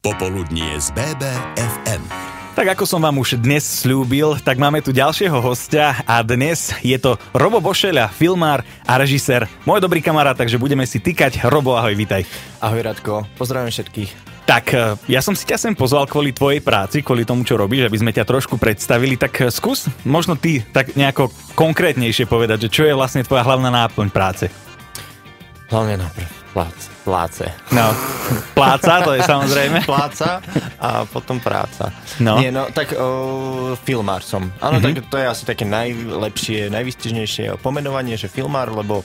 Popoludnie z BBFM. Tak ako som vám už dnes sľúbil, tak máme tu ďalšieho hostia a dnes je to Robo Bošeľa, filmár a režisér. Môj dobrý kamarát, takže budeme si tykať. Robo, ahoj, vitaj. Ahoj Radko, pozdravím všetkých. Tak, ja som si ťa sem pozval kvôli tvojej práci, kvôli tomu, čo robíš, aby sme ťa trošku predstavili. Tak skús možno ty tak nejako konkrétnejšie povedať, že čo je vlastne tvoja hlavná náplň práce. Hlavne najprv pláce. No, pláca, to je samozrejme. Pláca a potom práca. No. Nie, no tak filmár som. Áno, tak to je asi také najlepšie, najvystižnejšie pomenovanie, že filmár, lebo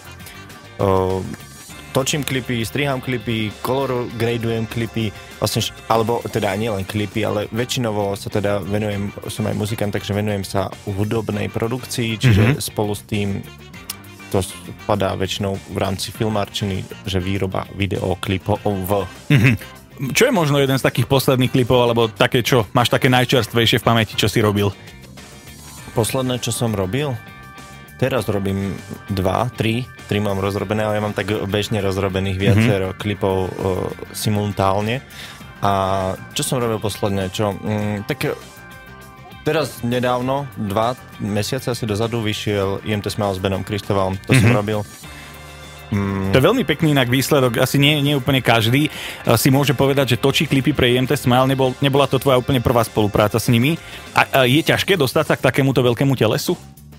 točím klipy, striham klipy, color gradujem klipy, vlastne, alebo teda nie len klipy, ale väčšinovo sa teda venujem, som aj muzikant, takže venujem sa hudobnej produkcii, čiže spolu s tým to spadá väčšinou v rámci filmárčiny, že výroba videoklipov. Čo je možno jeden z takých posledných klipov, alebo také, čo máš také najčerstvejšie v pamäti, čo si robil? Posledné, čo som robil? Teraz robím 3 mám rozrobené, ale ja mám tak bežne rozrobených viacero klipov simultálne. A čo som robil posledné? Tak teraz nedávno, 2 mesiace asi dozadu, vyšiel IMT Smile s Benom Kristovalom. To som robil. To je veľmi pekný inak výsledok. Asi nie úplne každý si môže povedať, že točí klipy pre IMT Smile. Nebola to tvoja úplne prvá spolupráca s nimi. A je ťažké dostať sa k takémuto veľkému telesu?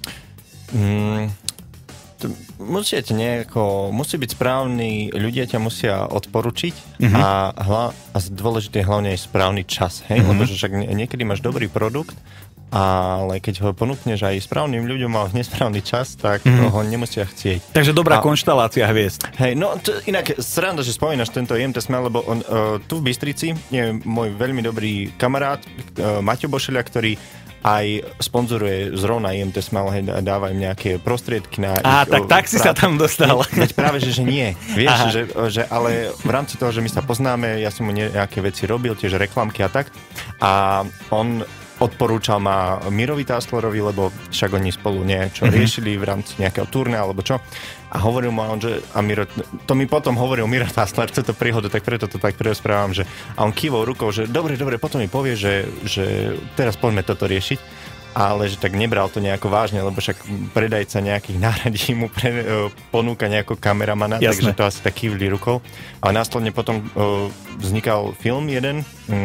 Musí byť správni, ľudia ťa musia odporučiť a dôležité je hlavne aj správny čas, hej? Lebo že však niekedy máš dobrý produkt, ale keď ho ponúkneš aj správnym ľuďom a nesprávny čas, tak ho nemusia chcieť. Takže dobrá konštelácia hviezd. Hej, no inak sranda, že spomínaš tento IMT Smile, lebo on tu v Bystrici je môj veľmi dobrý kamarát Maťo Bošeľa, ktorý aj sponzoruje zrovna IMT Smile, dáva im nejaké prostriedky na tak si sa tam dostal. Veď práve, že nie. Vieš, že ale v rámci toho, že my sa poznáme, ja som mu nejaké veci robil, tiež reklamky a tak. A on odporúčal ma Mirovi Táslerovi, lebo však oni spolu niečo riešili v rámci nejakého turné alebo čo. A hovoril mu on, že a Miro, to mi potom hovoril Miro Tásler, chce to príhodu, tak preto to tak prerozprávam, že a on kývol rukou, že dobre, potom mi povie, že teraz poďme toto riešiť, ale že tak nebral to nejako vážne, lebo však predajca nejakých náradí mu ponúka nejakého kameramana, takže to asi tak kývli rukou. A následne potom vznikal film jeden,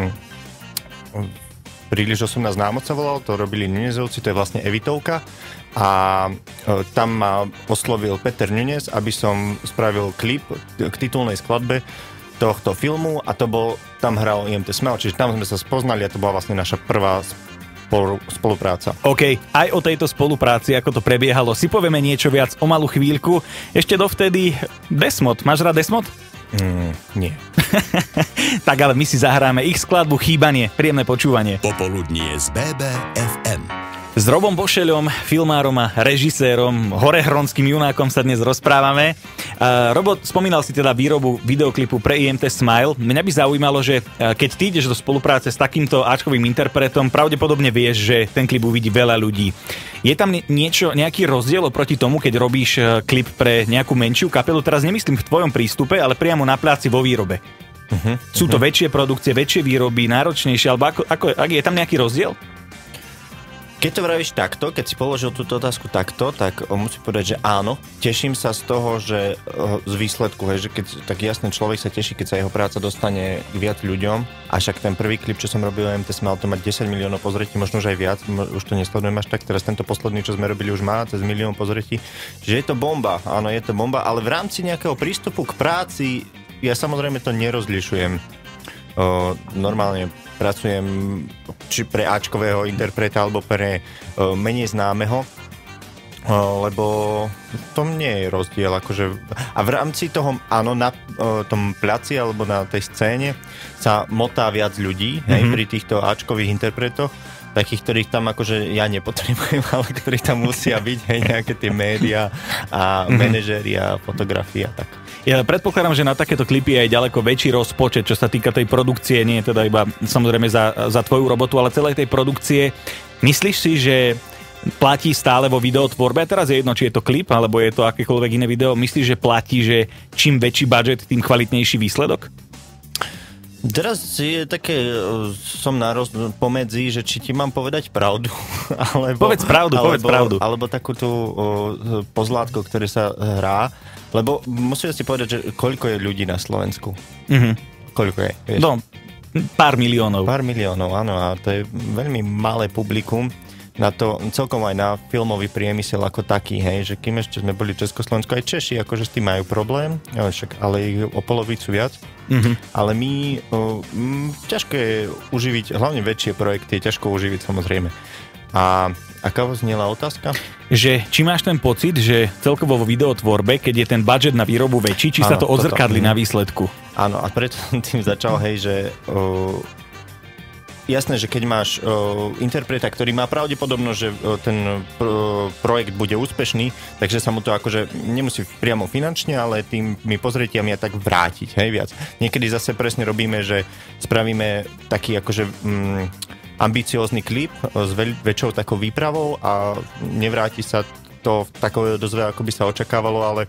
Príliš 18 námoc sa volal, to robili Nunezovci, to je vlastne Evitovka a tam ma oslovil Peter Nunez, aby som spravil klip k titulnej skladbe tohto filmu a tam hral IMT Smile, čiže tam sme sa spoznali a to bola vlastne naša prvá spolupráca. OK, aj o tejto spolupráci, ako to prebiehalo, si povieme niečo viac o malú chvíľku. Ešte dovtedy Desmod. Máš rád Desmod? Nie. Tak ale my si zahráme ich skladbu Chýbanie. Príjemné počúvanie. Popoludnie z BBFM. S Robom Bošeľom, filmárom a režisérom, horehronským junákom sa dnes rozprávame. Robo, spomínal si teda výrobu videoklipu pre IMT Smile. Mňa by zaujímalo, že keď ty ideš do spolupráce s takýmto áčkovým interpretom, pravdepodobne vieš, že ten klip uvidí veľa ľudí. Je tam nejaký rozdiel oproti tomu, keď robíš klip pre nejakú menšiu kapelu? Teraz nemyslím v tvojom prístupe, ale priamo na pláci vo výrobe. Sú to väčšie produkcie, väčšie výroby, náročnejšie, alebo ako je tam nejaký rozdiel? Keď to vravíš takto, keď si položil túto otázku takto, tak musím povedať, že áno. Teším sa z toho, že z výsledku, že keď tak jasne človek sa teší, keď sa jeho práca dostane k viac ľuďom. A však ten prvý klip, čo som robil IMT Smile, to má 10 miliónov pozretí, možno už aj viac, už to nesledujem až tak. Teraz tento posledný, čo sme robili, už má cez 1 milión pozretí. Že je to bomba, áno, je to bomba, ale v rámci nejakého prístupu k práci ja samozrejme to nerozlišujem. Normálne pracujem či pre áčkového interpreta alebo pre menej známeho, lebo to nie je rozdiel. A v rámci toho, áno, na tom placi alebo na tej scéne sa motá viac ľudí, pri týchto áčkových interpretoch, takých, ktorých tam ja nepotrebujem, ale ktorých tam musia byť, nejaké tie médiá a manažéri a fotografia, tak. Ja predpokladám, že na takéto klipy je aj ďaleko väčší rozpočet, čo sa týka tej produkcie, nie je teda iba samozrejme za tvoju robotu, ale celej tej produkcie. Myslíš si, že platí stále vo videotvorbe? A teraz je jedno, či je to klip, alebo je to akékoľvek iné video. Myslíš, že platí, že čím väčší budget, tým kvalitnejší výsledok? Teraz je také, som pomedzi, že či ti mám povedať pravdu, Povedz pravdu. Alebo takú tú pozlátko, ktoré sa hrá, lebo musím si povedať, že koľko je ľudí na Slovensku. Koľko je, vieš? No, pár miliónov. Áno, a to je veľmi malé publikum na to, celkom aj na filmový priemysel ako taký, hej, že kým ešte sme boli v Československu, aj Češi, akože s tým majú problém, ale ich o polovicu viac. Ale my, ťažko je uživiť, hlavne väčšie projekty je ťažko uživiť samozrejme. A aká znela otázka? Že či máš ten pocit, že celkovo vo videotvorbe, keď je ten budget na výrobu väčší, či sa to odzrkadli na výsledku? Áno, a preto som tým začal, hej, že jasné, že keď máš interpreta, ktorý má pravdepodobnosť, že ten projekt bude úspešný, takže sa mu to akože nemusí priamo finančne, ale tými pozretiami a tak vrátiť, hej, viac. Niekedy zase presne robíme, že spravíme taký akože ambiciózny klip s väčšou takou výpravou a nevráti sa to takové dosť, ako by sa očakávalo, ale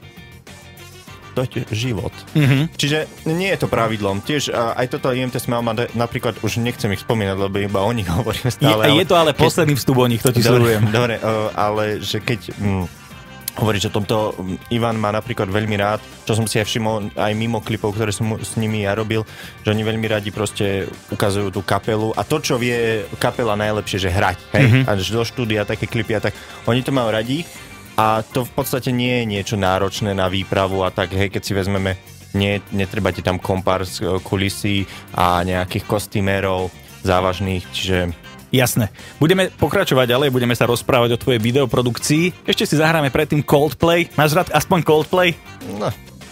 to je život. Čiže nie je to pravidlom. Tiež aj toto IMT Smile má napríklad, už nechcem ich spomínať, lebo iba o nich hovorím stále. Je to ale posledný vstup o nich, to ti sledujem. Dobre, ale že keď hovoríš o tomto, Ivan má napríklad veľmi rád, čo som si aj všimol aj mimo klipov, ktoré som s nimi ja robil, že oni veľmi radi proste ukazujú tú kapelu a to, čo vie kapela najlepšie, že hrať, hej? A do štúdia také klipy a tak, oni to majú radi. A to v podstate nie je niečo náročné na výpravu a tak, hej, keď si vezmeme, netreba ti tam kompárs, kulisy a nejakých kostýmerov závažných, čiže... Jasné. Budeme pokračovať ďalej, budeme sa rozprávať o tvojej videoprodukcii. Ešte si zahráme predtým Coldplay. Máš rád aspoň Coldplay? No.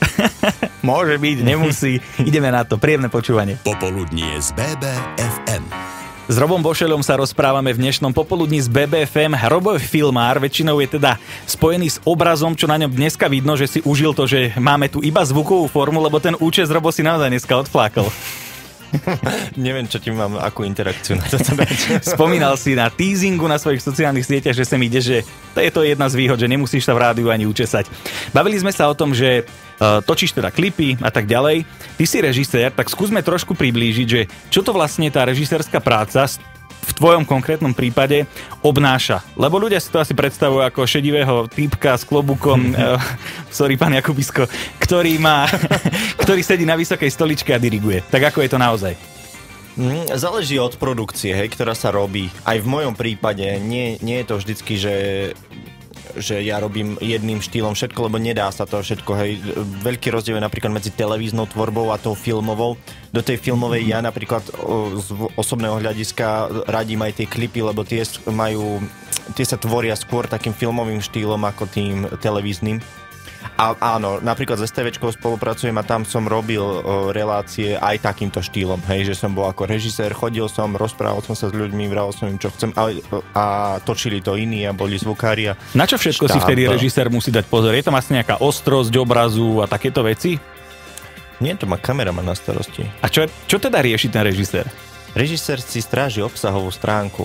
Môže byť, nemusí. Ideme na to. Príjemné počúvanie. Popoludnie z BBFM. S Robom Bošeľom sa rozprávame v dnešnom popoludní z BBFM. Robo je filmár, väčšinou je teda spojený s obrazom, čo na ňom dneska vidno, že si užil to, že máme tu iba zvukovú formu, lebo ten účes Robo si naozaj dneska odflákol. Neviem, čo ti mám, akú interakciu na toto dať. Spomínal si na teasingu na svojich sociálnych sieťach, že sem ide, že to je to jedna z výhod, že nemusíš sa v rádiu ani učesať. Bavili sme sa o tom, že točíš teda klipy a tak ďalej. Ty si režisér, tak skúsme trošku priblížiť, že čo to vlastne tá režisérska práca v tvojom konkrétnom prípade obnáša. Lebo ľudia si to asi predstavujú ako šedivého týpka s klobúkom, sorry, pán Jakubisko, ktorý sedí na vysokej stoličke a diriguje. Tak ako je to naozaj? Záleží od produkcie, hej, ktorá sa robí. Aj v mojom prípade nie je to vždycky, že ja robím jedným štýlom všetko, lebo nedá sa to všetko, hej. Veľký rozdiel je napríklad medzi televíznou tvorbou a tou filmovou. Do tej filmovej ja napríklad z osobného hľadiska radím aj tie klipy, lebo tie sa tvoria skôr takým filmovým štýlom ako tým televíznym. A áno, napríklad s STVčkou spolupracujem a tam som robil relácie aj takýmto štýlom, hej, že som bol ako režisér, chodil som, rozprával som sa s ľuďmi, vravel som im, čo chcem a točili to iní a boli zvukári. Na čo všetko si vtedy režisér musí dať pozor? Je tam asi nejaká ostrosť obrazu a takéto veci? Nie, to má kameraman na starosti. A čo teda rieši ten režisér? Režisér si stráži obsahovú stránku.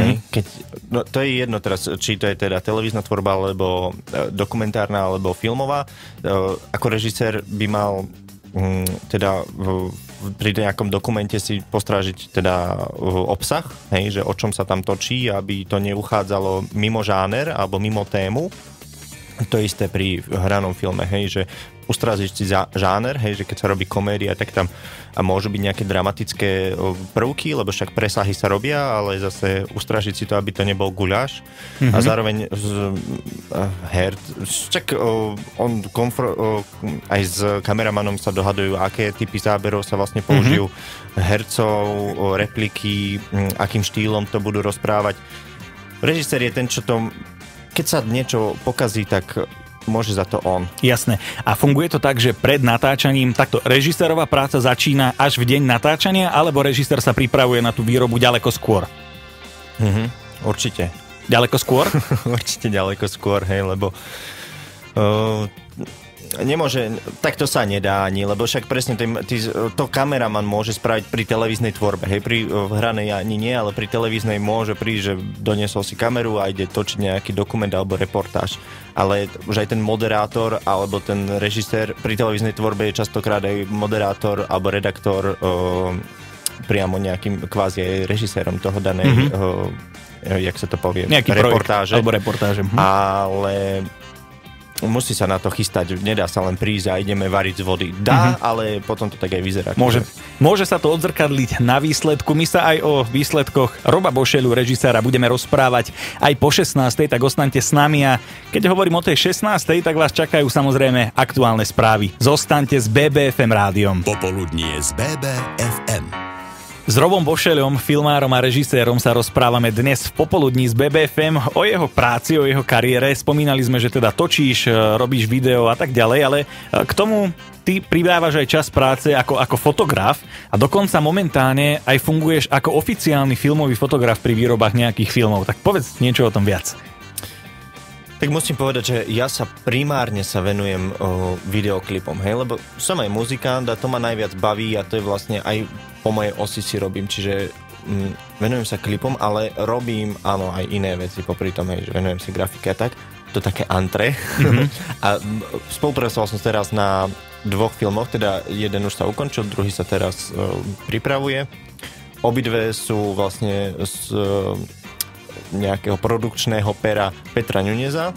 To je jedno teraz, či to je teda televízna tvorba, alebo dokumentárna, alebo filmová. Ako režisér by mal teda pri nejakom dokumente si postrážiť teda obsah, hej, že o čom sa tam točí, aby to neuchádzalo mimo žáner alebo mimo tému. To isté pri hranom filme, hej, že ustrážiť si žáner, hej, že keď sa robí komédia, tak tam môžu byť nejaké dramatické prvky, lebo však presahy sa robia, ale zase ustrážiť si to, aby to nebol guľáš. A zároveň aj s kameramanom sa dohadujú, aké typy záberov sa vlastne použijú, hercov, repliky, akým štýlom to budú rozprávať. Režisér je ten, čo to... Keď sa niečo pokazí, tak môže za to on. Jasné. A funguje to tak, že pred natáčaním takto režisérová práca začína až v deň natáčania, alebo režisér sa pripravuje na tú výrobu ďaleko skôr? Určite. Ďaleko skôr? Určite ďaleko skôr, hej, lebo nemôže, tak to sa nedá ani, lebo však presne to kameraman môže spraviť pri televíznej tvorbe, hej, pri hranej ani nie, ale pri televíznej môže prísť, že doniesol si kameru a ide točiť nejaký dokument alebo reportáž. Ale už aj ten moderátor alebo ten režisér pri televíznej tvorbe je častokrát aj moderátor alebo redaktor priamo nejakým kvázi aj režisérom toho danej, jak sa to povie, nejaký reportáže. Projekt, alebo reportáže. Ale musí sa na to chystať, nedá sa len prísť a ideme variť z vody. Dá, ale potom to tak aj vyzerá. Môže sa to odzrkadliť na výsledku. My sa aj o výsledkoch Roba Bošelu, režiséra, budeme rozprávať aj po 16:00, tak ostaňte s nami a keď hovorím o tej 16:00, tak vás čakajú samozrejme aktuálne správy. Zostaňte s BBFM rádiom. Popoludnie s BBFM. S Robom Bošelom, filmárom a režisérom sa rozprávame dnes v popoludní z BBFM o jeho práci, o jeho kariére. Spomínali sme, že teda točíš, robíš video a tak ďalej, ale k tomu ty pridávaš aj čas práce ako fotograf a dokonca momentálne aj funguješ ako oficiálny filmový fotograf pri výrobách nejakých filmov. Tak povedz niečo o tom viac. Tak musím povedať, že ja sa primárne venujem videoklipom, hej, lebo som aj muzikant a to ma najviac baví a to je vlastne aj po mojej osi si robím, čiže venujem sa klipom, ale robím, áno, aj iné veci popri tom, hej, že venujem si grafike a tak, to také antre. A spolupracoval som teraz na 2 filmoch, teda jeden už sa ukončil, druhý sa teraz pripravuje. Obidve sú vlastne z nejakého produkčného pera Petra Ňuneza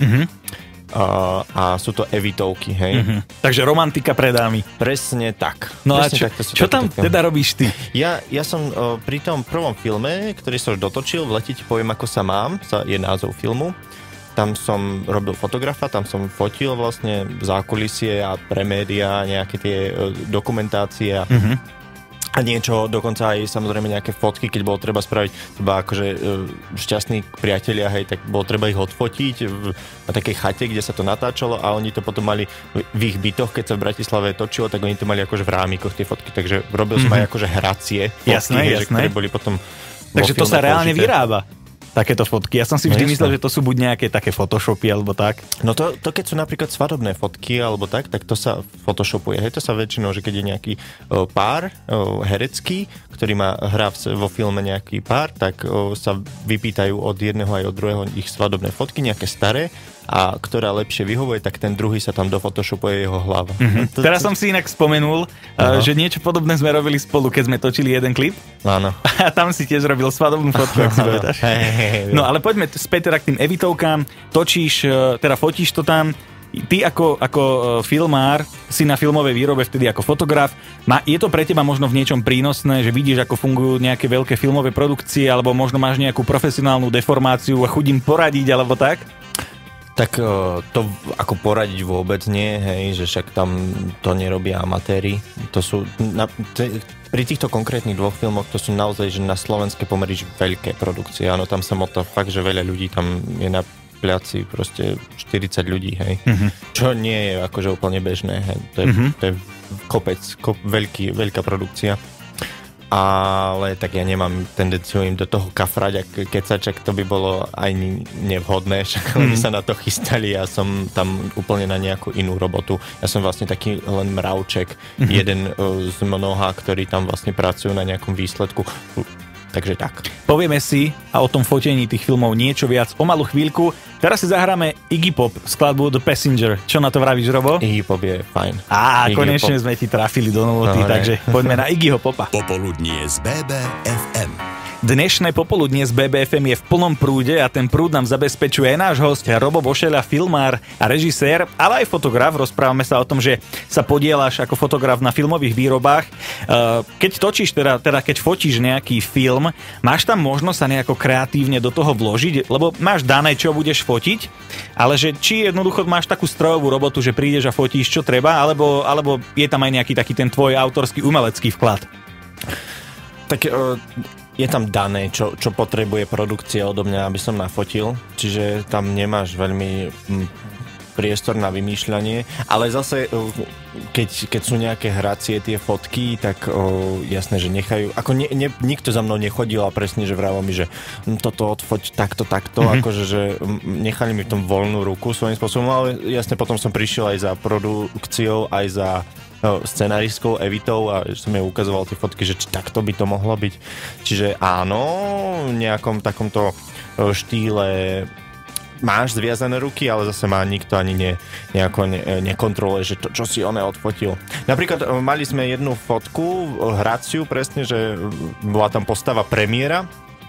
a sú to evitovky, hej. Takže romantika pre dámy. Presne tak. No presne a čo tam teda robíš ty? Ja som pri tom prvom filme, ktorý som už dotočil, v lete ti poviem, ako sa mám, je názov filmu. Tam som robil fotografa, tam som fotil vlastne zákulisie a pre médiá, nejaké tie dokumentácie a niečo, dokonca aj samozrejme nejaké fotky, keď bolo treba spraviť teba akože šťastní priatelia, hej, tak bolo treba ich odfotiť na takej chate, kde sa to natáčalo a oni to potom mali v ich bytoch, keď sa v Bratislave točilo, tak oni to mali akože v rámikoch tie fotky, takže robil som aj akože hracie fotky, jasné. ktoré boli potom Takže to sa reálne vyrába. Takéto fotky. Ja som si vždy myslel, že to sú buď nejaké také photoshopy alebo tak. No to keď sú napríklad svadobné fotky alebo tak to sa photoshopuje. Hej, to sa väčšinou, že keď je nejaký pár herecký, ktorý hrá vo filme nejaký pár, tak sa vypýtajú od jedného aj od druhého ich svadobné fotky, nejaké staré a ktorá lepšie vyhovuje, tak ten druhý sa tam dofotoshoppuje jeho hlava. Teraz som si inak spomenul, že niečo podobné sme robili spolu, keď sme točili jeden klip. Áno. A tam si tiež robil svadobnú fotku, ak si povedáš. No ale poďme späť teda k tým evitovkám. Točíš, teda fotíš to tam. Ty ako filmár si na filmovej výrobe vtedy ako fotograf. Je to pre teba možno v niečom prínosné, že vidíš, ako fungujú nejaké veľké filmové produkcie, alebo možno máš nejakú profesionálnu deformáciu a chudím poradiť, alebo tak? Tak to ako poradiť vôbec nie, hej, že však tam to nerobia amatéri. To sú, pri týchto konkrétnych 2 filmoch to sú naozaj, že na slovenské pomery veľké produkcie. Áno, tam sa motá fakt, že veľa ľudí, tam je na pliaci proste 40 ľudí, hej. Čo nie je akože úplne bežné, hej. To je kopec, veľká produkcia. Ale tak ja nemám tendenciu im do toho kafrať a kecačak, to by bolo aj nevhodné, však oni sa na to chystali, ja som tam úplne na nejakú inú robotu. Ja som vlastne taký len mravček, jeden z mnoha, ktorí tam vlastne pracujú na nejakom výsledku. Takže tak. Povieme si a o tom fotení tých filmov niečo viac o malú chvíľku. Teraz si zahráme Iggy Pop, skladbu The Passenger. Čo na to vravíš, Robo? Iggy Pop je fajn. Konečne sme ti trafili do novoty, takže poďme na Iggyho Popa. Popoludnie z BBFM. Dnešné popoludnie z BBFM je v plnom prúde a ten prúd nám zabezpečuje aj náš hosť Robo Bošeľa, filmár a režisér, ale aj fotograf. Rozprávame sa o tom, že sa podieláš ako fotograf na filmových výrobách. Keď točíš, teda keď fotíš nejaký film, máš tam možnosť sa nejako kreatívne do toho vložiť, lebo máš dané, čo budeš fotiť, ale že či jednoducho máš takú strojovú robotu, že prídeš a fotíš, čo treba, alebo je tam aj nejaký taký ten tvoj autorský umelecký vklad? Tak je tam dané, čo potrebuje produkcia odo mňa, aby som nafotil, čiže tam nemáš veľmi priestor na vymýšľanie, ale zase keď sú nejaké hracie tie fotky, tak jasné, že nechajú, ako nikto za mnou nechodil a presne, že vrával mi, že toto odfoť takto, akože, že nechali mi v tom voľnú ruku svojím spôsobom, ale jasne potom som prišiel aj za produkciou, aj za scenaristkou Evitou a som jej ukazoval tie fotky, že či takto by to mohlo byť. Čiže áno, v nejakom takomto štýle máš zviazané ruky, ale zase ma nikto ani nekontroluje, že to, čo si on odfotil. Napríklad mali sme jednu fotku, hraciu presne, že bola tam postava premiéra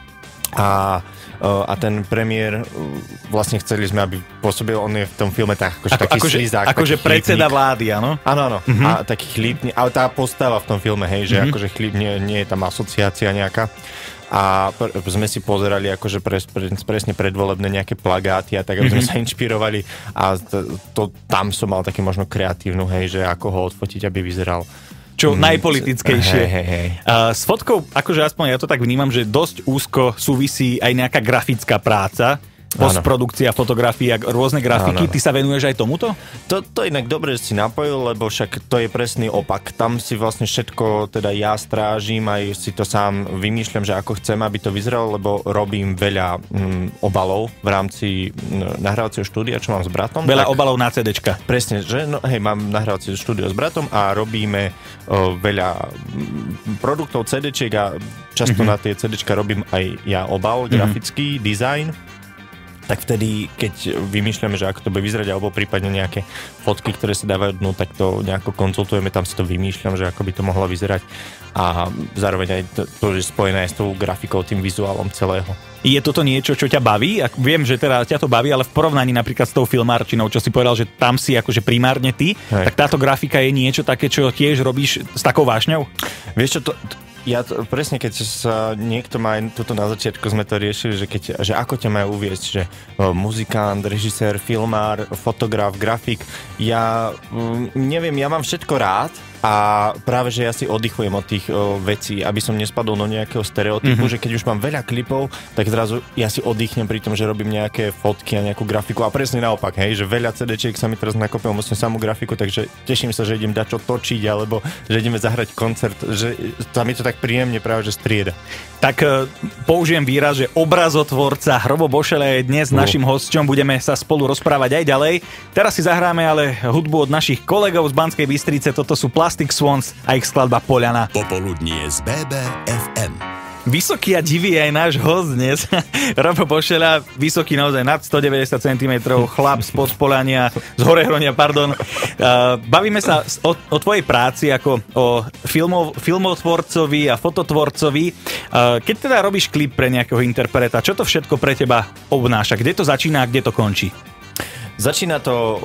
a ten premiér vlastne chceli sme, aby pôsobil, on je v tom filme tak, taký slizák. Akože predseda vlády, áno? Áno. A taký chlípny, ale tá postava v tom filme, hej, že akože chlípne, nie je tam asociácia nejaká. A sme si pozerali akože presne predvolebné nejaké plagáty a tak, aby sme sa inšpirovali a tam som mal taký možno kreatívnu, hej, že ako ho odfotiť, aby vyzeral čo najpolitickejšie. Hej. S fotkou, akože aspoň ja to tak vnímam, že dosť úzko súvisí aj nejaká grafická práca, postprodukcia, fotografia, rôzne grafiky. Áno. Ty sa venuješ aj tomuto? To inak dobre si napojil, lebo však to je presný opak. Tam si vlastne všetko teda ja strážim, aj si to sám vymýšľam, že ako chcem, aby to vyzeralo, lebo robím veľa obalov v rámci nahrávacieho štúdia, čo mám s bratom. Veľa obalov na CDčka. Presne, že? No, hej, mám nahrávacie štúdio s bratom a robíme veľa produktov CDčiek a často na tie CDčka robím aj ja obal, grafický, dizajn. Tak vtedy, keď vymýšľame, že ako to bude vyzerať, alebo prípadne nejaké fotky, ktoré sa dávajú dnu, tak to nejako konzultujeme, tam si to vymýšľam, že ako by to mohlo vyzerať a zároveň aj to je spojené aj s tou grafikou, tým vizuálom celého. Je toto niečo, čo ťa baví? Viem, že teda ťa to baví, ale v porovnaní napríklad s tou filmárčinou, čo si povedal, že tam si akože primárne ty, tak táto grafika je niečo také, čo tiež robíš s takou vášňou? Vieš čo, presne keď sa niekto má, tuto na začiatku sme to riešili, že ako ťa majú uviesť, že muzikant, režisér, filmár, fotograf, grafik, ja neviem, ja mám všetko rád a práve, že ja si oddychujem od tých vecí, aby som nespadol do nejakého stereotypu, že keď už mám veľa klipov, tak zrazu ja si oddychnem pri tom, že robím nejaké fotky a nejakú grafiku a presne naopak, hej, že veľa CD-čiek sa mi teraz nakopilo, musím samú grafiku, takže teším sa, že idem dať čo točiť, alebo že ideme zahrať koncert, že tam je to tak príjemne práve, že strieda. Tak použijem výraz, že obrazotvorca Hrobo Bošele je dnes našim hosťom, budeme sa spolu rozprávať aj ďalej. Teraz si zahráme ale hudbu od našich kolegov z Banskej Bystrice, toto sú Plastic Swans a ich skladba Poľana. Popoludnie z BBFM. Vysoký a divý aj náš host dnes. Robo Bošela, vysoký naozaj nad 190 cm, chlap z Podspolania, z Horehronia, pardon. Bavíme sa o tvojej práci ako o filmotvorcovi a fototvorcovi. Keď teda robíš klip pre nejakého interpreta, čo to všetko pre teba obnáša? Kde to začína a kde to končí? Začína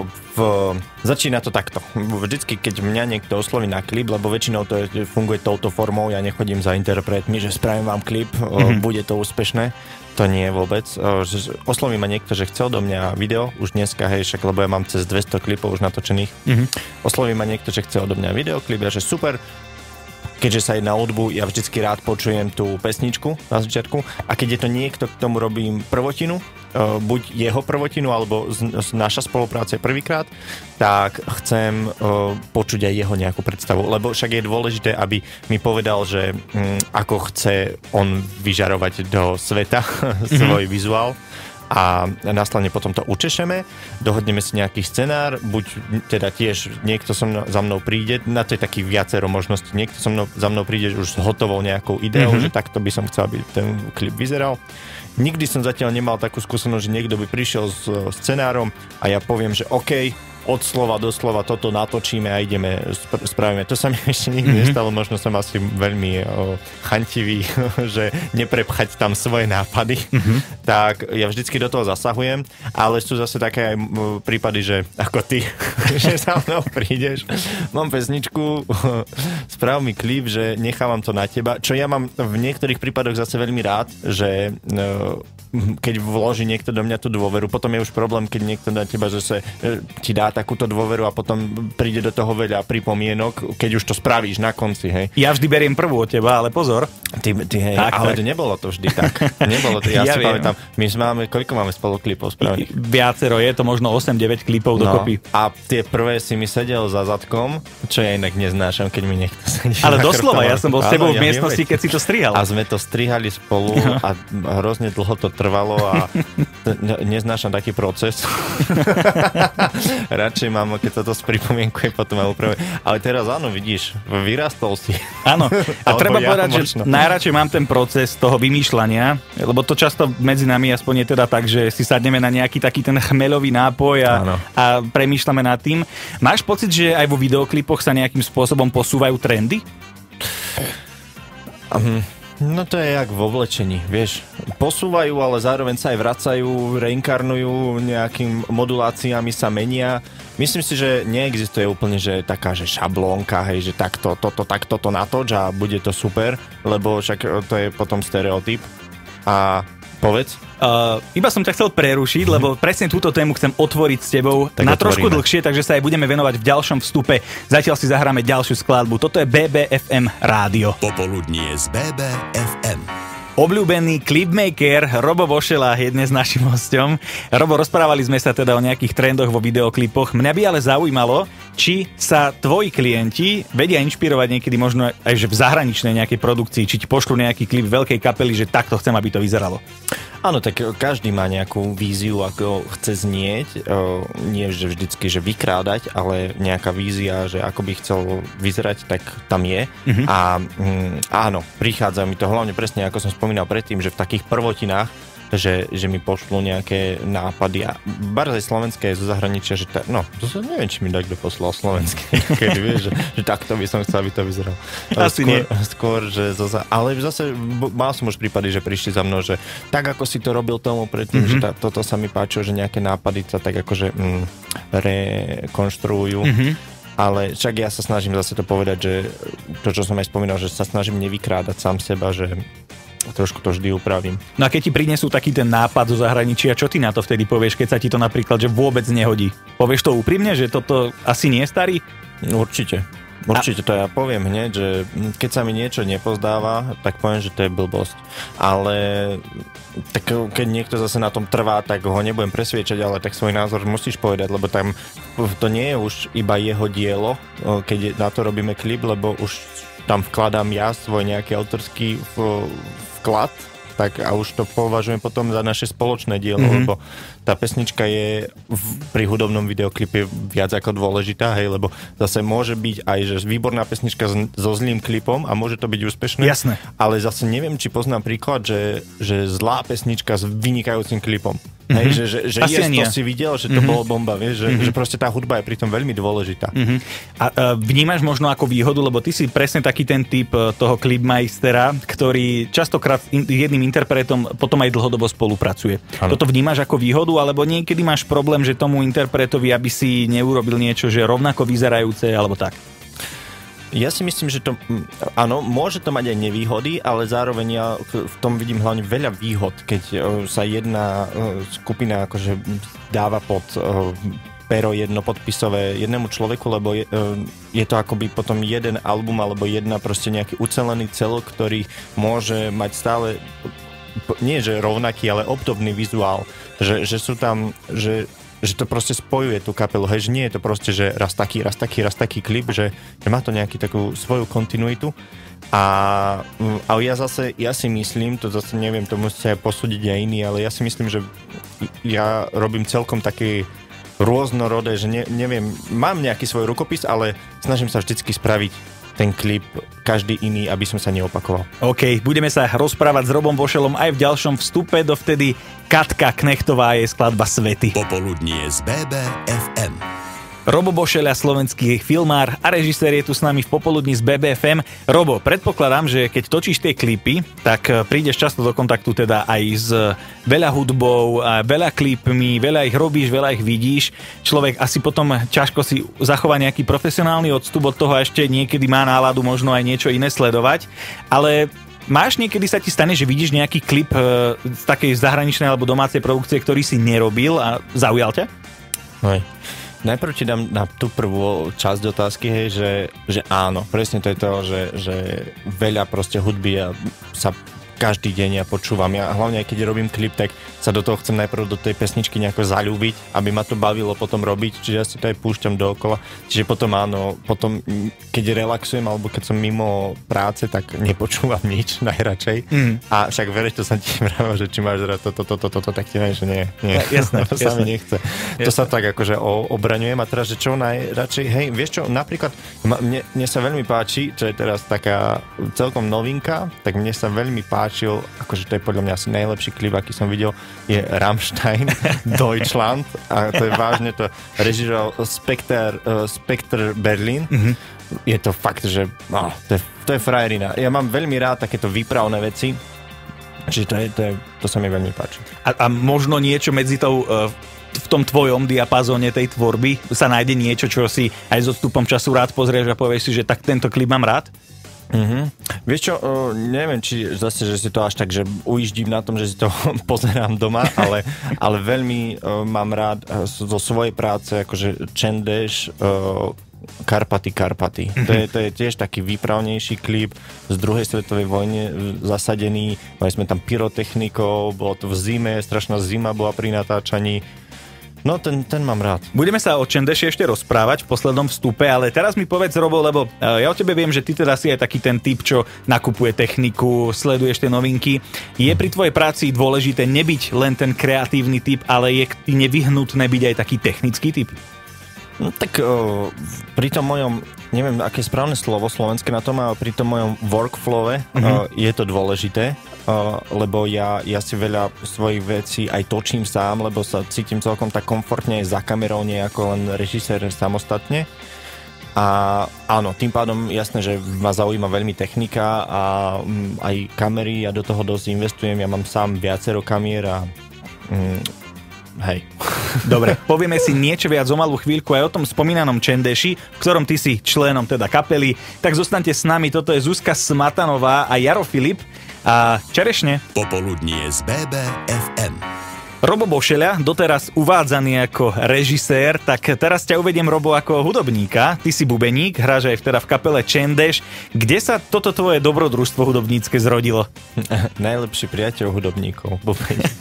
to takto. Vždycky, keď mňa niekto osloví na klip, lebo väčšinou to funguje touto formou, ja nechodím za interpretmi, že spravím vám klip, bude to úspešné. To nie je vôbec. Osloví ma niekto, že chce odo mňa video, už dneska, hej, však, lebo ja mám cez 200 klipov už natočených. Osloví ma niekto, že chce odo mňa videoklip, ja že super. Keďže sa jedná o hudbu, ja vždycky rád počujem tú pesničku na začiatku a keď je to niekto, k tomu robím prvotinu, buď jeho prvotinu, alebo naša spolupráca je prvýkrát, tak chcem počuť aj jeho nejakú predstavu, lebo však je dôležité, aby mi povedal, že ako chce on vyžarovať do sveta svoj vizuál. A následne potom to učešeme, dohodneme si nejaký scenár, buď teda tiež niekto za mnou príde, na to je taký viacero možností, niekto za mnou príde už s hotovou nejakou ideou, že takto by som chcel, aby ten klip vyzeral. Nikdy som zatiaľ nemal takú skúsenosť, že niekto by prišiel s scenárom a ja poviem, že OK, od slova do slova toto natočíme a ideme, spravíme. To sa mi ešte nikdy nestalo, možno som asi veľmi chantivý, že neprepchať tam svoje nápady. Tak ja vždycky do toho zasahujem, ale sú zase také aj prípady, že ako ty, že sa mnou prídeš, mám pesničku, sprav mi klip, že nechávam to na teba, čo ja mám v niektorých prípadoch zase veľmi rád, že keď vloží niekto do mňa tú dôveru. Potom je už problém, keď niekto na teba zase ti dá takúto dôveru a potom príde do toho veľa pripomienok, keď už to spravíš na konci, hej. Ja vždy beriem prvú od teba, ale pozor. Ty hej, tak, ale tak. Nebolo to vždy tak. Nebolo to, ja si pamätám, koľko máme spolu klipov spravených? Viacero, je to možno 8-9 klipov dokopy. A tie prvé si mi sedel za zadkom, čo ja inak neznášam, keď mi niekto sedí. Ale doslova, ja som bol s tebou v miestnosti, keď si to strihal. A sme to strihali spolu a hrozne dlho to trvalo a neznášam taký proces. Radšej mám, keď sa to spripomienkuje, potom ma upravuje. Ale teraz áno, vidíš, vyrastol si. Áno, a treba povedať, že najradšej mám ten proces toho vymýšľania, lebo to často medzi nami aspoň je teda tak, že si sadneme na nejaký taký ten chmeľový nápoj a premýšľame nad tým. Máš pocit, že aj vo videoklipoch sa nejakým spôsobom posúvajú trendy? No to je jak v oblečení, vieš. Posúvajú, ale zároveň sa aj vracajú, reinkarnujú, nejakým moduláciami sa menia. Myslím si, že neexistuje úplne, že taká, že šablónka, hej, že takto to natoč a bude to super, lebo však to je potom stereotyp. A povedz. Iba som ťa chcel prerušiť, lebo presne túto tému chcem otvoriť s tebou tak na trošku dlhšie, takže sa aj budeme venovať v ďalšom vstupe. Zatiaľ si zahráme ďalšiu skladbu. Toto je BBFM rádio. Popoludnie z BBFM. Obľúbený klipmaker Robo Vošela je dnes našim hosťom. Robo, rozprávali sme sa teda o nejakých trendoch vo videoklipoch. Mňa by ale zaujímalo, či sa tvoji klienti vedia inšpirovať niekedy možno aj že v zahraničnej nejakej produkcii, či ti pošlú nejaký klip veľkej kapely, že takto chcem, aby to vyzeralo. Áno, tak každý má nejakú víziu, ako chce znieť. Nie že vždycky, že vykrádať, ale nejaká vízia, že ako by chcel vyzerať, tak tam je. Mm-hmm. A áno, prichádza mi to hlavne presne, ako som spomínal predtým, že v takých prvotinách, že mi pošlú nejaké nápady a barzaj slovenské zo zahraničia, že neviem, či mi kto poslal slovenské, keď vieš, že takto by som chcel, aby to vyzeralo. Skôr, že ale zase mal som už prípady, že prišli za mnou, že tak ako si to robil tomu predtým, že toto sa mi páčilo, že nejaké nápady sa tak akože rekonštruujú. Ale však ja sa snažím zase to povedať, že to, čo som aj spomínal, že sa snažím nevykrádať sám seba, že trošku to vždy upravím. No a keď ti prinesú taký ten nápad zo zahraničia, čo ty na to vtedy povieš, keď sa ti to napríklad, že vôbec nehodí? Povieš to úprimne, že toto asi nie je starý? Určite to ja poviem hneď, že keď sa mi niečo nepozdáva, tak poviem, že to je blbosť. Ale tak keď niekto zase na tom trvá, tak ho nebudem presviečať, ale tak svoj názor musíš povedať, lebo tam to nie je už iba jeho dielo, keď na to robíme klip, lebo už tam vkladám ja svoj nejaký autorský vklad, tak a už to považujem potom za naše spoločné dielo, lebo tá pesnička je pri hudobnom videoklipe viac ako dôležitá, hej, lebo zase môže byť aj že výborná pesnička so zlým klipom a môže to byť úspešné. Jasné. Ale zase neviem, či poznám príklad, že zlá pesnička s vynikajúcim klipom. Hej, že to si videl, že to bolo bomba, vieš, že proste tá hudba je pritom veľmi dôležitá. A vnímaš možno ako výhodu, lebo ty si presne taký ten typ toho klipmajstera, ktorý častokrát s jedným interpretom potom aj dlhodobo spolupracuje. Ano. Toto vnímaš ako výhodu, alebo niekedy máš problém, že tomu interpretovi, aby si neurobil niečo, že rovnako vyzerajúce, alebo tak? Ja si myslím, že to, áno, môže to mať aj nevýhody, ale zároveň ja v tom vidím hlavne veľa výhod, keď sa jedna skupina akože dáva pod pero jednopodpisové jednému človeku, lebo je to akoby potom jeden album alebo jedna proste nejaký ucelený celok, ktorý môže mať stále nie že rovnaký, ale obdobný vizuál, že sú tam, že to proste spojuje tú kapelu, hej, že nie je to proste, že raz taký klip, že má to nejakú takú svoju kontinuitu a ja si myslím, to zase neviem, to musíte aj posúdiť aj iní, ale ja si myslím, že ja robím celkom také rôznorodé, že neviem, mám nejaký svoj rukopis, ale snažím sa vždycky spraviť ten klip každý iný, aby som sa neopakoval. OK, budeme sa rozprávať s Robom Vošelom aj v ďalšom vstupe, dovtedy Katka Knechtová je skladba Svety. Popoludnie z BBFM. Robo Vošeľa, slovenský filmár a režisér je tu s nami v popoludní z BBFM. Robo, predpokladám, že keď točíš tie klipy, tak prídeš často do kontaktu teda aj s veľa hudbou, veľa klipmi, veľa ich robíš, veľa ich vidíš. Človek asi potom ťažko si zachová nejaký profesionálny odstup od toho a ešte niekedy má náladu možno aj niečo iné sledovať. Ale máš niekedy sa ti stane, že vidíš nejaký klip z takej zahraničnej alebo domácej produkcie, ktorý si nerobil a zaujal ťa? Hej. Najprv ti dám na tú prvú časť otázky, hej, že áno, presne to je to, že veľa proste hudby a sa každý deň ja počúvam. Ja hlavne aj keď robím klip, tak sa do toho chcem najprv do tej pesničky nejako zaľúbiť, aby ma to bavilo potom robiť, čiže ja si to aj púšťam dookola. Čiže potom áno, potom keď relaxujem alebo keď som mimo práce, tak nepočúvam nič najradšej. A však vereš, to som ti vravel, že či máš rád toto, tak ti neviem, že nie. Jasné, to sa mi nechce. Jasné. To sa tak akože obraňujem a teraz, že čo najradšej, hej, vieš čo, napríklad mne sa veľmi páči, čo je teraz taká celkom novinka, tak mne sa veľmi páčil, akože to je podľa mňa asi najlepší klip, aký som videl, je Rammstein Deutschland a to je vážne, to režiroval Spectre Berlin. Je to fakt, že to je frajerina. Ja mám veľmi rád takéto výpravné veci, čiže to sa mi veľmi páči. A možno niečo medzi tou v tom tvojom diapazóne tej tvorby sa nájde niečo, čo si aj s odstupom času rád pozrieš a povieš si, že tak tento klip mám rád? Vieš čo, neviem, či zase, že si to až tak, že ujíždím na tom, že si to pozerám doma, ale veľmi mám rád zo svojej práce, akože Čendeš, Karpaty. To je tiež taký výpravnejší klip z druhej svetovej vojny zasadený, mali sme tam pyrotechnikov, bolo to v zime, strašná zima bola pri natáčaní. No, ten mám rád. Budeme sa o Čendeši ešte rozprávať v poslednom vstupe, ale teraz mi povedz, Robo, lebo ja o tebe viem, že ty teda si aj taký ten typ, čo nakupuje techniku, sleduješ tie novinky. Je pri tvojej práci dôležité nebyť len ten kreatívny typ, ale je nevyhnutné byť aj taký technický typ? No tak pri tom mojom, neviem, aké je správne slovo slovenské na tom, ale pri tom mojom workflowe je to dôležité, lebo ja si veľa svojich vecí aj točím sám, lebo sa cítim celkom tak komfortne aj za kamerou, nie ako len režisér samostatne. A áno, tým pádom jasné, že ma zaujíma veľmi technika a aj kamery, ja do toho dosť investujem, ja mám sám viacero kamier a hej. Dobre, povieme si niečo viac o malú chvíľku aj o tom spomínanom Čendeši, v ktorom ty si členom teda kapely. Tak zostaňte s nami, toto je Zuzka Smatanová a Jaro Filip a Čerešne. Popoludnie z BBFM. Robo Bošeľa, doteraz uvádzaný ako režisér, tak teraz ťa uvediem, Robo, ako hudobníka. Ty si bubeník, hráš aj teda v kapele Čendeš. Kde sa toto tvoje dobrodružstvo hudobnícke zrodilo? Najlepší priateľ hudobníkov, bubeník.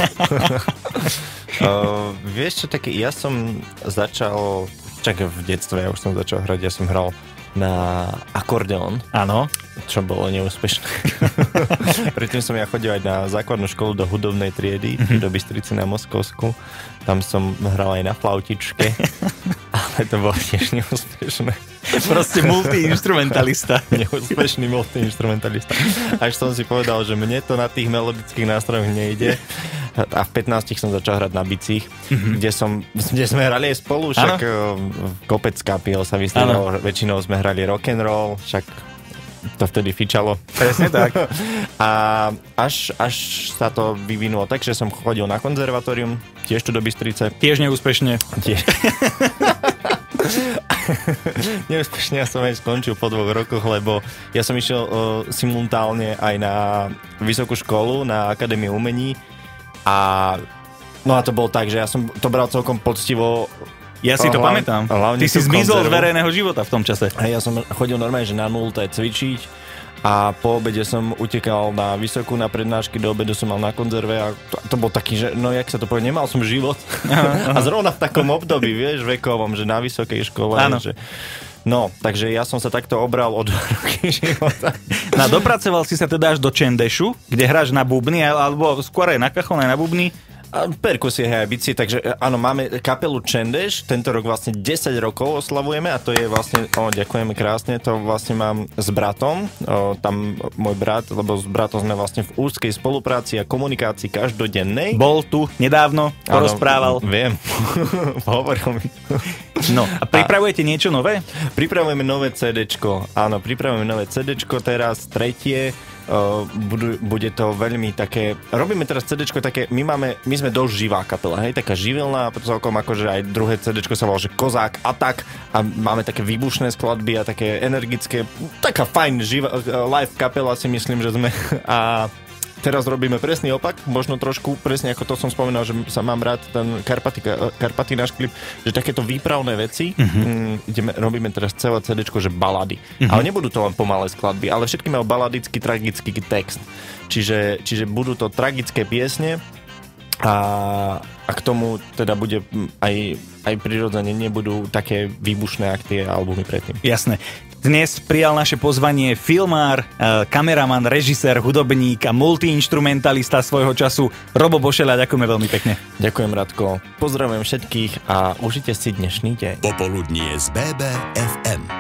Vieš čo, také, ja som začal, v detstve, ja už som začal hrať, ja som hral na akordeón. Áno. Čo bolo neúspešné. Predtým som ja chodil aj na základnú školu do hudobnej triedy, do Bystrici na Moskovsku. Tam som hral aj na flautičke, ale to bolo tiež neúspešné. Proste multiinstrumentalista. Neúspešný multiinstrumentalista. Až som si povedal, že mne to na tých melodických nástrojoch nejde. A v 15 som začal hrať na bicích, kde sme hrali aj spolu, však kopec kapiel sa vystriedalo, väčšinou sme hrali rock'n'roll, však to vtedy fičalo. Presne tak. A až sa to vyvinulo tak, že som chodil na konzervatórium, tiež tu do Bystrice. Tiež neúspešne. Tiež. Neúspešne ja som aj skončil po 2 rokoch, lebo ja som išiel simultálne aj na vysokú školu, na Akadémiu umení a to bolo tak, že ja som to bral celkom poctivo. Ja si to pamätám. Ty si zmizol z verejného života v tom čase. A ja som chodil normálne, že na 0 cvičiť a po obede som utekal na vysokú, na prednášky, do obedu som mal na konzerve a to bol taký, že jak sa to povie, nemal som život. A zrovna v takom období, vieš, vekovom, že na vysokej škole. Že... No, takže ja som sa takto obral od 2 roky života. No, dopracoval si sa teda až do Čendešu, kde hráš na bubny, alebo skôr aj na kachon, aj na bubny. Perkusie, aj bicie, takže áno, máme kapelu Čendeš, tento rok vlastne 10 rokov oslavujeme a to je vlastne, ďakujeme krásne, to vlastne mám s bratom, tam môj brat, lebo s bratom sme vlastne v úzkej spolupráci a komunikácii každodennej. Bol tu nedávno, porozprával. Viem, hovoril mi. No, a pripravujete niečo nové? Pripravujeme nové CDčko, áno, pripravujeme nové CDčko teraz, 3. bude to veľmi také... Robíme teraz CDčko také, my sme dosť živá kapela, hej, taká živelná, celkom akože aj druhé CDčko sa volá, že Kozák, Atak a máme také výbušné skladby a také energické, taká fajn live kapela si myslím, že sme a teraz robíme presný opak, možno trošku presne ako to som spomínal, že sa mám rád ten Karpaty náš klip, že takéto výpravné veci, robíme teraz celé CDčko, že balady. Ale nebudú to len pomalé skladby, ale všetky majú baladický, tragický text. Čiže budú to tragické piesne a k tomu teda bude aj prirodzene nebudú také výbušné akty a albumy predtým. Jasné. Dnes prijal naše pozvanie filmár, kameraman, režisér, hudobník a multiinstrumentalista svojho času Robo Bošeľa. Ďakujeme veľmi pekne. Ďakujem, Radko. Pozdravujem všetkých a užite si dnešný deň. Popoludnie z BBFM.